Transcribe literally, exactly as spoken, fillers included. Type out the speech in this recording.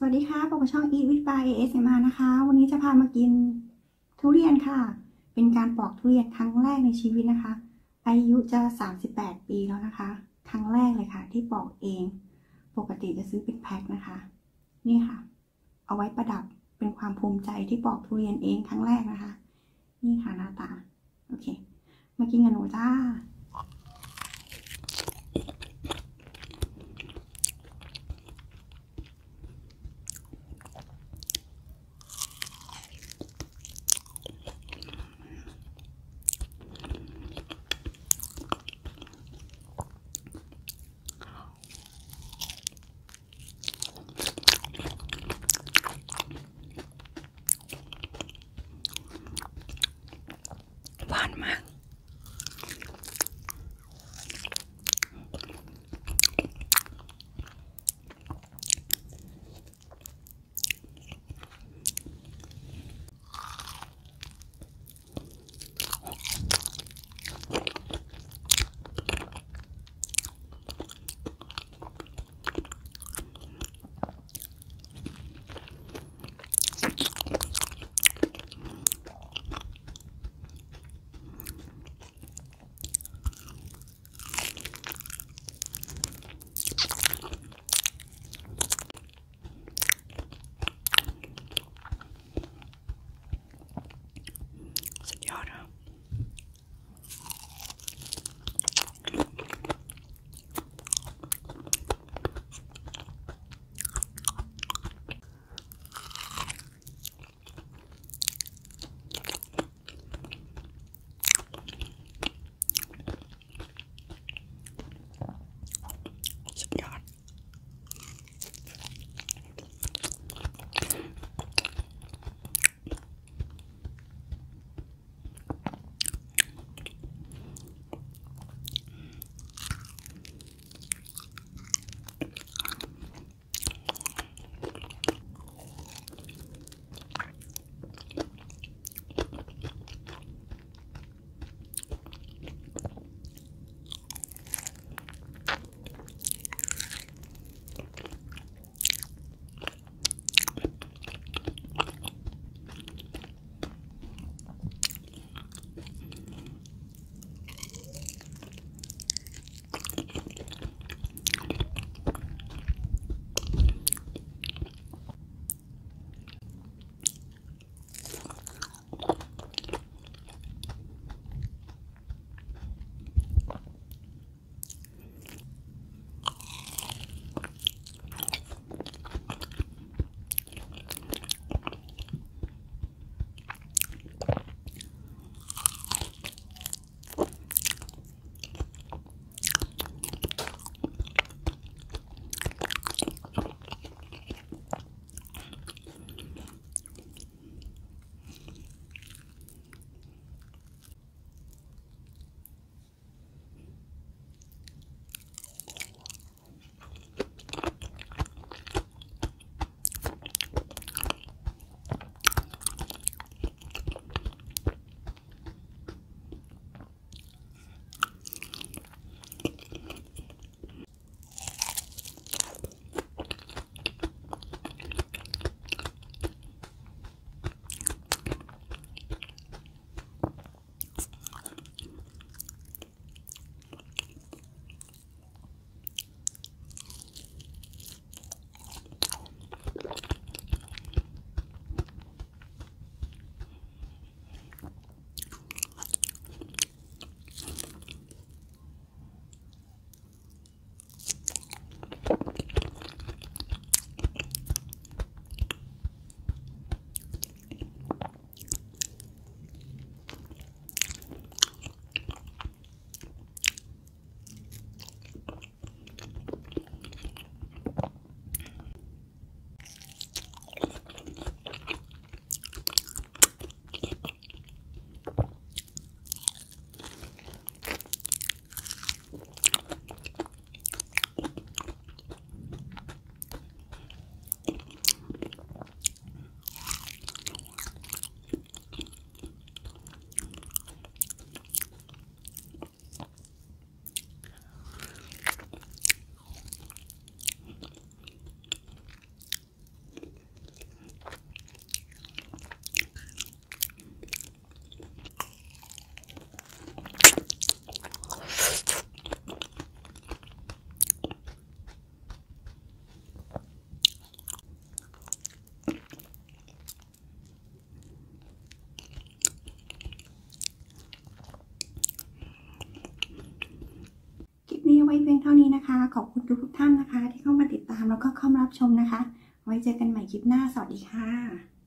สวัสดีค่ะพบกับช่อง Eat with by เอ เอส เอ็ม อาร์ นะคะวันนี้จะพามากินทุเรียนค่ะเป็นการปอกทุเรียนครั้งแรกในชีวิตนะคะอายุจะสามสิบแปดปีแล้วนะคะครั้งแรกเลยค่ะที่ปอกเองปกติจะซื้อเป็นแพ็คนะคะนี่ค่ะเอาไว้ประดับเป็นความภูมิใจที่ปอกทุเรียนเองครั้งแรกนะคะนี่ค่ะหน้าตาโอเคมากินกันหนูจ้าหวานมากพียงเท่านี้นะคะขอบคุณทุกๆท่านนะคะที่เข้ามาติดตามแล้วก็เข้ามารับชมนะคะไว้เจอกันใหม่คลิปหน้าสวัสดีค่ะ